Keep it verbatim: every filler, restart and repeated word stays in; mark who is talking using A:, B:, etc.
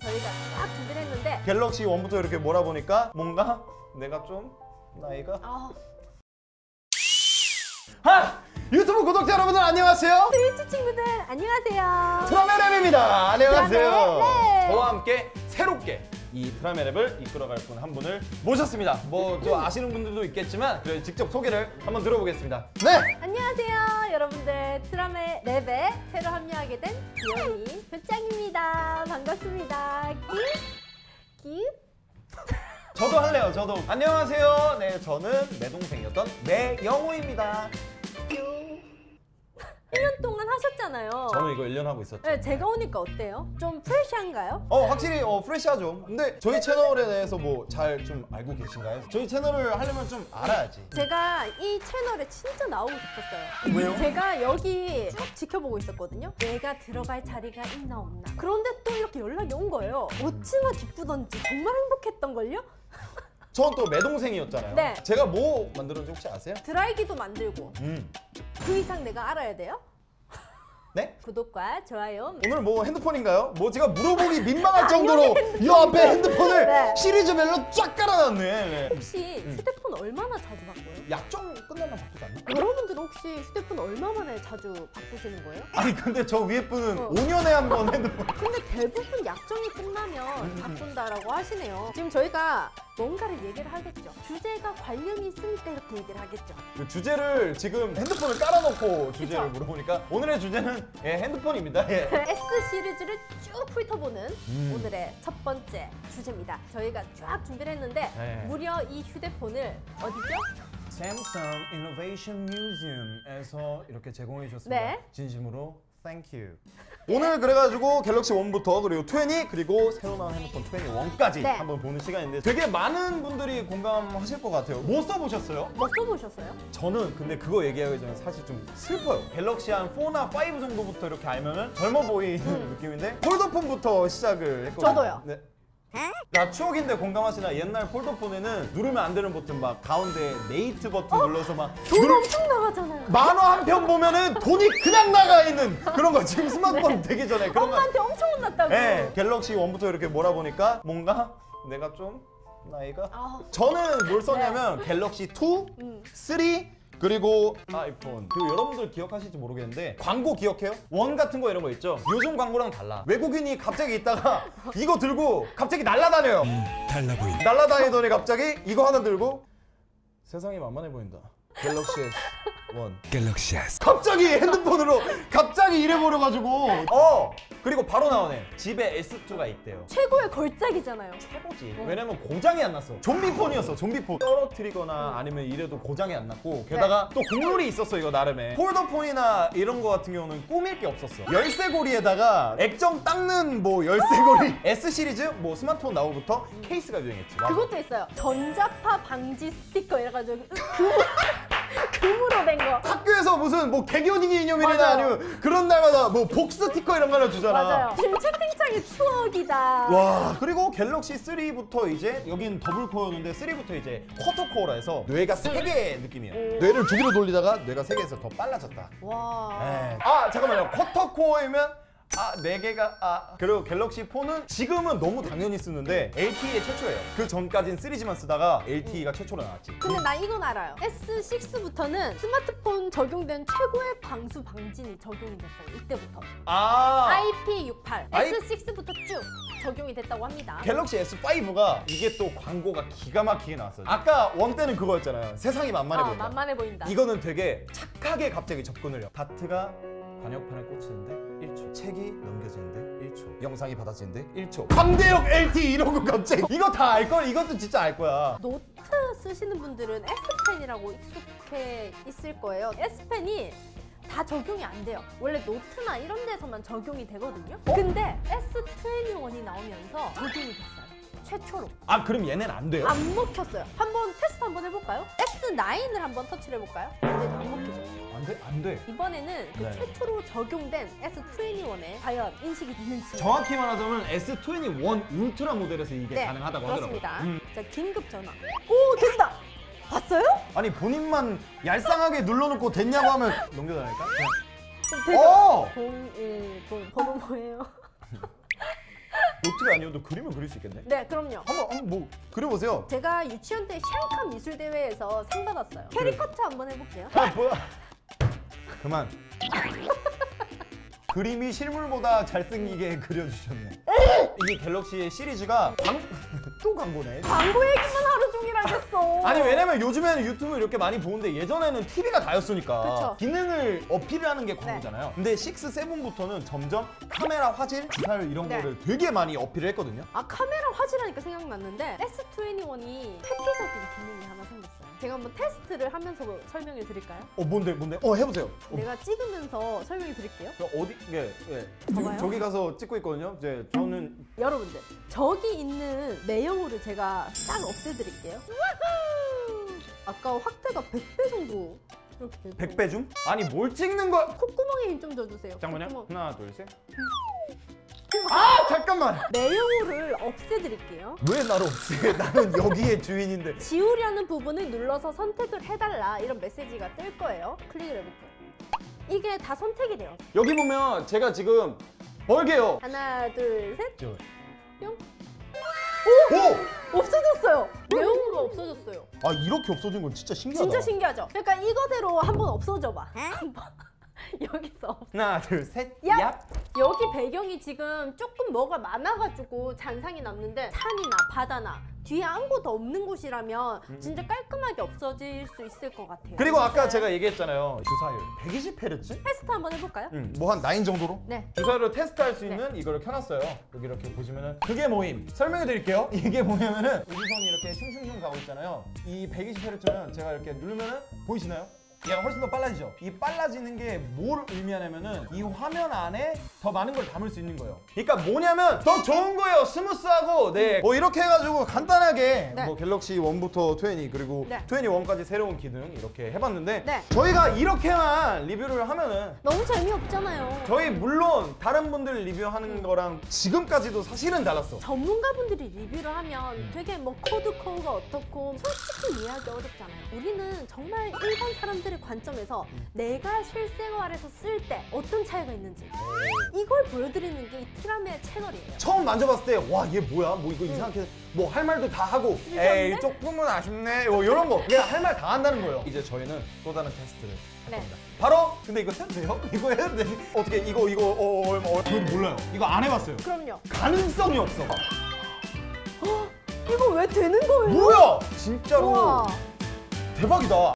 A: 저희가 딱 준비를 했는데
B: 갤럭시 원부터 이렇게 몰아보니까 뭔가 내가 좀 나이가
A: 아...
B: 하! 유튜브 구독자 여러분들 안녕하세요.
A: 트위치 친구들 안녕하세요.
B: 트라메랩입니다. 안녕하세요.
A: 트라메랩.
B: 저와 함께 새롭게 이 트라메랩을 이끌어갈 분 한 분을 모셨습니다. 뭐 또 아시는 분들도 있겠지만 그래 직접 소개를 한번 들어보겠습니다. 네.
A: 안녕하세요 여러분들. 트라메랩에 새로 합류하게 된 귀요미 효짱입니다. 반갑습니다. 기?
B: 저도 할래요. 저도. 안녕하세요. 네, 저는 내 동생이었던 매영호입니다.
A: 일 년 동안 하셨잖아요.
B: 저는 이거 일 년 하고 있었죠.
A: 네, 제가 오니까 어때요? 좀 프레시한가요?
B: 어, 확실히 어, 프레시하죠. 근데 저희 채널에 대해서 뭐 잘 좀 알고 계신가요? 저희 채널을 하려면 좀 알아야지.
A: 제가 이 채널에 진짜 나오고 싶었어요.
B: 왜요?
A: 제가 여기 쭉 지켜보고 있었거든요. 내가 들어갈 자리가 있나 없나. 그런데 또 이렇게 연락이 온 거예요. 어찌나 기쁘던지 정말 행복했던걸요?
B: 전 또 매동생이었잖아요.
A: 네.
B: 제가 뭐 만들었는지 혹시 아세요?
A: 드라이기도 만들고
B: 음.
A: 그 이상 내가 알아야 돼요?
B: 네?
A: 구독과 좋아요.
B: 오늘 뭐 핸드폰인가요? 뭐 제가 물어보기 민망할 정도로 이 앞에 핸드폰을
A: 네.
B: 시리즈별로 쫙 깔아놨네. 네.
A: 혹시 휴대폰 얼마나 자주 바꿔요?
B: 약정 끝나면 바꾸지 않나?
A: 여러분들은 혹시 휴대폰 얼마 만에 자주 바꾸시는 거예요?
B: 아니 근데 저 위에 분은
A: 어.
B: 오 년에 한 번 핸드폰.
A: 근데 대부분 약정이 끝나면 바꾼다라고 하시네요. 지금 저희가 뭔가를 얘기를 하겠죠. 주제가 관련이 있으니까 이렇게 얘기를 하겠죠.
B: 그 주제를 지금 핸드폰을 깔아놓고 주제를
A: 그쵸?
B: 물어보니까 오늘의 주제는 예, 핸드폰입니다. 예.
A: S 시리즈를 쭉 훑어보는
B: 음.
A: 오늘의 첫 번째 주제입니다. 저희가 쫙 준비를 했는데
B: 네.
A: 무려 이 휴대폰을 어디죠?
B: Samsung Innovation Museum에서 이렇게 제공해 주셨습니다.
A: 네.
B: 진심으로 thank you. 오늘 그래가지고 갤럭시 원부터 그리고 이십 그리고 새로 나온 핸드폰 이십일까지
A: 네.
B: 한번 보는 시간인데 되게 많은 분들이 공감하실 것 같아요. 뭐 써보셨어요?
A: 뭐 써보셨어요?
B: 저는 근데 그거 얘기하기 전에 사실 좀 슬퍼요. 갤럭시 한 사나 오 정도부터 이렇게 알면은 젊어 보이는 느낌인데 폴더폰부터 시작을 했거든요.
A: 저도요.
B: 네. 나 추억인데 공감하시나? 옛날 폴더폰에는 누르면 안 되는 버튼 막 가운데 네이트 버튼 눌러서 막
A: 돈
B: 눌-
A: 엄청 나가잖아요.
B: 만화 한 편 보면은 돈이 그냥 나가 있는 그런 거. 지금 스마트폰 되기 전에 그런 거.
A: 엄마한테 엄청 혼났다고.
B: 네, 갤럭시 원부터 이렇게 몰아보니까 뭔가 내가 좀 나이가
A: 아.
B: 저는 뭘 썼냐면 갤럭시 투,
A: 음.
B: 쓰리 그리고 아이폰. 그리고 여러분들 기억하실지 모르겠는데 광고 기억해요? 원 같은 거 이런 거 있죠? 요즘 광고랑 달라. 외국인이 갑자기 있다가 이거 들고 갑자기 날아다녀요.
C: 음, 달라 보인다.
B: 날아다니더니 갑자기 이거 하나 들고 세상이 만만해 보인다. 갤럭시 에스 원.
C: 갤럭시 에스.
B: 갑자기 핸드폰으로 갑자기 이래버려가지고 어! 그리고 바로 나오네. 집에 에스 투가 있대요.
A: 최고의 걸작이잖아요.
B: 최고지.
A: 어.
B: 왜냐면 고장이 안 났어. 좀비폰이었어. 좀비폰. 떨어뜨리거나 아니면 이래도 고장이 안 났고 게다가 또 국룰이 있었어. 이거 나름에 폴더폰이나 이런 거 같은 경우는 꾸밀 게 없었어. 열쇠고리에다가 액정 닦는 뭐 열쇠고리. S 시리즈 뭐 스마트폰 나오고부터 케이스가 유행했지. 맞아.
A: 그것도 있어요. 전자파 방지 스티커 이래가지고 금, 금으로 된 거.
B: 학교에서 무슨 뭐 개교기 기념일이나
A: 맞아요.
B: 아니면 그런 날마다 뭐 복스 스티커 이런 거 하나 주잖아.
A: 맞아요. 지금 채팅창이 추억이다.
B: 와, 그리고 갤럭시 쓰리부터 이제 여긴 더블 코어였는데 쓰리부터 이제 쿼터 코어라 해서 뇌가 세 개의 느낌이에요.
A: 오.
B: 뇌를 두 개로 돌리다가 뇌가 세 개에서 더 빨라졌다.
A: 와.
B: 네. 아, 잠깐만요. 쿼터 코어이면 아, 네 개가 아. 그리고 갤럭시 포는 지금은 너무 당연히 쓰는데 엘티이의 최초예요. 그 전까진 쓰리지만 쓰다가 엘티이가 최초로 나왔지.
A: 근데 나 이건 알아요. 에스 식스부터는 스마트폰 적용된 최고의 방수 방진이 적용이 됐어요. 이때부터.
B: 아.
A: 아이피 육십팔,
B: 아이-
A: 에스 식스부터 쭉 적용이 됐다고 합니다.
B: 갤럭시 에스 파이브가 이게 또 광고가 기가 막히게 나왔어요. 아까 원 때는 그거였잖아요. 세상이 만만해
A: 아,
B: 보인다.
A: 만만해 보인다.
B: 이거는 되게 착하게 갑자기 접근을 해요. 다트가 관역판에 꽂히는데 일 초. 책이 넘겨지는데 일 초. 영상이 받아지는데 일 초. 삼대역 엘티 이러고 갑자기. 이거 다 알걸? 이것도 진짜 알 거야.
A: 노트 쓰시는 분들은 S펜이라고 익숙해 있을 거예요. S펜이 다 적용이 안 돼요. 원래 노트나 이런 데서만 적용이 되거든요. 근데 에스 이십일이 나오면서 적용이 됐어요. 최초로.
B: 아, 그럼 얘는 안 돼요?
A: 안 먹혔어요. 한번 테스트 한번 해볼까요? 에스 나인을 한번 터치를 해볼까요? 근데 안 먹히죠.
B: 안 돼? 안 돼.
A: 이번에는 그
B: 네.
A: 최초로 적용된 에스 이십일에 과연 인식이 되는지.
B: 정확히 말하자면 에스 이십일 울트라 모델에서 이게
A: 네,
B: 가능하다고 하더라고요.
A: 그렇습니다.
B: 음.
A: 자, 긴급 전화. 오, 된다! 봤어요?
B: 아니 본인만 얄쌍하게 눌러놓고 됐냐고 하면 넘겨다니까?
A: 되죠?
B: 어!
A: 공일공 번호 뭐예요?
B: 노트가 아니어도 그림을 그릴 수 있겠네.
A: 네, 그럼요.
B: 한번 한번 뭐 그려보세요.
A: 제가 유치원 때 샹카 미술 대회에서 상 받았어요. 캐리커처 한번 해볼게요.
B: 아 뭐야? 그만. 그림이 실물보다 잘생기게 그려주셨네. 이게 갤럭시의 시리즈가 광... 또 광고네.
A: 광고 얘기만 하루 종일 하겠어.
B: 아니 왜냐면 요즘에는 유튜브 이렇게 많이 보는데 예전에는 티비가 다였으니까
A: 그쵸.
B: 기능을 어필하는 게 광고잖아요. 근데 육, 칠부터는 점점 카메라 화질, 주사율 이런
A: 네.
B: 거를 되게 많이 어필을 했거든요.
A: 아, 카메라 화질하니까 생각났는데 에스 이십일이 획기적인 기능이 하나 생겼어요. 제가 한번 테스트를 하면서 설명해 드릴까요?
B: 어 뭔데 뭔데? 어 해보세요. 어,
A: 내가 찍으면서 설명해 드릴게요.
B: 저 어디 예 예.
A: 봐봐요.
B: 저기 가서 찍고 있거든요. 이제 저는
A: 여러분들, 저기 있는 내용물을 제가 싹 없애드릴게요. 아까 확대가 백 배 정도 이렇게 되고.
B: 백 배 줌? 아니 뭘 찍는 거야?
A: 콧구멍에 힘 좀 줘주세요.
B: 잠깐만요.
A: 콧구멍.
B: 하나 둘 셋. 아 잠깐만.
A: 내용물을 없애드릴게요.
B: 왜 나를 없애? 나는 여기의 주인인데.
A: 지우려는 부분을 눌러서 선택을 해달라, 이런 메시지가 뜰 거예요. 클릭을 해볼게요. 이게 다 선택이 돼요.
B: 여기 보면 제가 지금 벌게요.
A: 하나, 둘, 셋.
B: 저.
A: 뿅.
B: 오!
A: 없어졌어요. 내용물이 없어졌어요.
B: 아 이렇게 없어진 건 진짜 신기하다.
A: 진짜 신기하죠? 그러니까 이거대로 한번 없어져봐. 한번 여기서 없-
B: 하나 둘 셋.
A: 야!
B: 얍.
A: 여기 배경이 지금 조금 뭐가 많아가지고 잔상이 남는데, 산이나 바다나 뒤에 아무것도 없는 곳이라면 진짜 깔끔하게 없어질 수 있을 것 같아요.
B: 그리고 아까 제가 얘기했잖아요. 주사율 백이십 헤르츠?
A: 테스트 한번 해볼까요?
B: 응. 뭐 한 나인 정도로?
A: 네.
B: 주사율을 테스트할 수
A: 네.
B: 있는 이거를 켜놨어요. 여기 이렇게 보시면은 그게 모임. 설명해 드릴게요. 이게 뭐냐면은 우주선이 이렇게 슝슝슝 가고 있잖아요. 이 백이십 헤르츠는 제가 이렇게 누르면은 보이시나요? 얘가 훨씬 더 빨라지죠? 이 빨라지는 게 뭘 의미하냐면은 이 화면 안에 더 많은 걸 담을 수 있는 거예요. 그러니까 뭐냐면 더 좋은 거예요. 스무스하고 네. 뭐 이렇게 해가지고 간단하게
A: 네.
B: 뭐 갤럭시 일부터 이십 그리고
A: 네.
B: 이십일까지 새로운 기능 이렇게 해봤는데
A: 네.
B: 저희가 이렇게만 리뷰를 하면은
A: 너무 재미없잖아요.
B: 저희 물론 다른 분들 리뷰하는 거랑 지금까지도 사실은 달랐어.
A: 전문가분들이 리뷰를 하면 되게 뭐 코드 코어가 어떻고 솔직히 이해하기 어렵잖아요. 우리는 정말 일반 사람들의 관점에서 내가 실생활에서 쓸 때 어떤 차이가 있는지 이걸 보여드리는 게 이 티라미의 채널이에요.
B: 처음 만져봤을 때 와 얘 뭐야? 뭐 이거 이상하게 뭐 할 말도 다 하고
A: 이상한데?
B: 에이 조금은 아쉽네 뭐 이런 거 그냥 할 말 다 한다는 거예요. 이제 저희는 또 다른 테스트를 할
A: 네.
B: 겁니다. 바로 근데 이거 해도 돼요? 이거 해도 돼? 어떻게 이거 이거 어, 어, 어, 어 저는 몰라요. 이거 안 해봤어요.
A: 그럼요.
B: 가능성이 없어.
A: 이거 왜 되는 거예요?
B: 뭐야? 진짜로
A: 우와.
B: 대박이다.